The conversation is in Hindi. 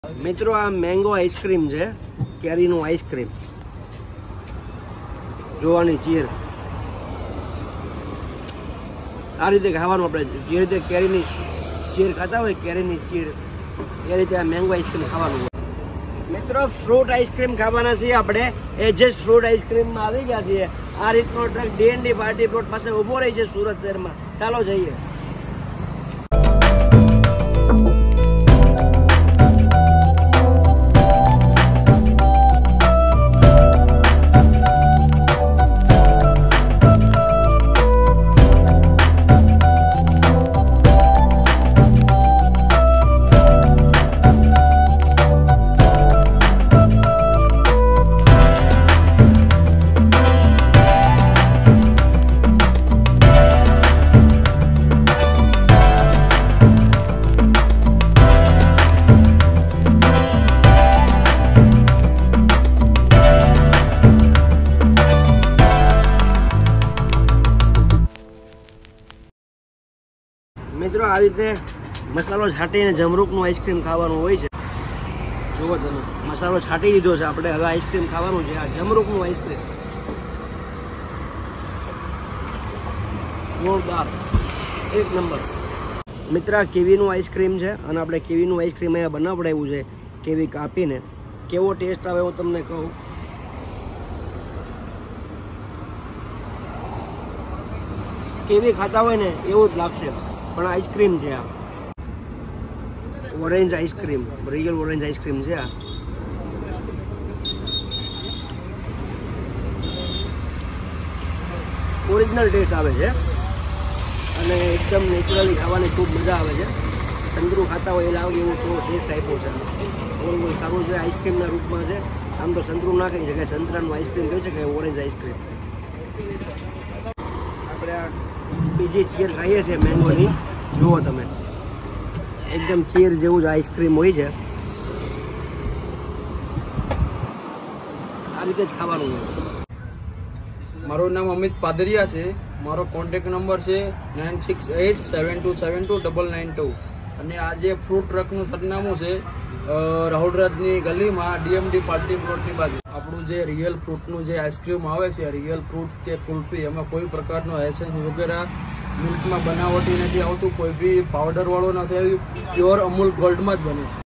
मित्रों आ मैंगो आइसक्रीम है, केरीनु आइसक्रीम जोवानी चीर आ रीते खावानुं आपणे जे रीते केरीनी चीर खाता होय केरीनी चीर ए रीते आ मैंगो आइसक्रीम खावानुं। मित्रों फ्रूट आइसक्रीम खावाना छे आपणे एजेस फ्रूट आइसक्रीम में आवी गया छे। आ रीतनो ट्रक डीएनडी पार्टी प्लॉट पासे उभो रही छे सूरत शहर में। चालो जईए। मित्रों आ रीते मसालो छाटीने जमरूकનું आइसक्रीम खावानुं होय छे। જોવો તમે મસાલો છાટી દીધો છે આપણે। હવે આઈસ્ક્રીમ ખાવાનું છે। આ જમરૂકનું આઈસ્ક્રીમ જોરદાર એક નંબર। મિત્ર કેવીનું આઈસ્ક્રીમ છે અને આપણે કેવીનું આઈસ્ક્રીમ અહીંયા બનાવડાવ્યું છે કેવી કાપીને। કેવો ટેસ્ટ આવે હું તમને કહું। કેવી ખાતા હોય ને એવું જ લાગશે પણ આઈસ્ક્રીમ છે। આ orange ice cream real orange ice cream है। ओरिजिनल टेस्ट आवे छे अने एकदम नेचुरली खावानी खूब मजा आवे छे। संतरू खाता हो लागे एवं थोड़ो टेस्ट आप्यो छे। ओरिजिनल सारू छे आइसक्रीम ना रूप में छे। आम तो संतरू ना कही शकाय, संतरानुं आइसक्रीम कही शकाय ऑरेंज आइसक्रीम। आपणे आ बीजी चीर खाईए छे मैंगोनी। जुओ तमे एकदम चीर जेवुं ज आइसक्रीम होय छे। आ रीते ज खावानुं होय। मारो नाम अमित पादरिया है। मारो कॉन्टेक्ट नंबर है 9687272992 અને આ જે ફ્રૂટ ટ્રકનું સરનામું છે રાહુલરાજની ગલીમાં ડીએમડી પાર્ટી પ્લોટની બાજુ। આપણું જે રિયલ ફ્રૂટનું જે આઈસ્ક્રીમ આવે છે રિયલ ફ્રૂટ કે કુલ્ફી એમાં કોઈ પ્રકારનો એસેન્સ વગેરે મિલ્કમાં બનાવટી નથી આવતું, કોઈ બી પાવડર વાળો નથી આવ્યું, પ્યોર અમૂલ ગોલ્ડમાં જ બને છે।